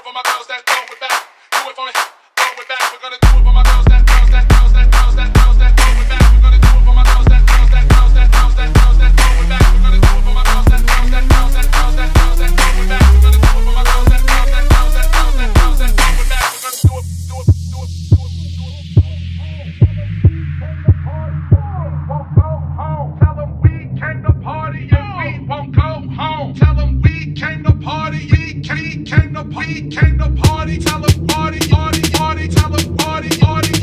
for my girls that throw it back. Do it for me, throw it back. We're gonna do it for my girls that throw it back. We're gonna do it for my girls that throw it back. We're gonna do it for my girls that throw it back. We're gonna do it for my girls that throw it back. We're gonna do it for my girls that throw it back. We're gonna do it. Won't go home. Tell them we came to party and we won't go home. Tell them we came to party. We came to party. Tell them party. Tell them party.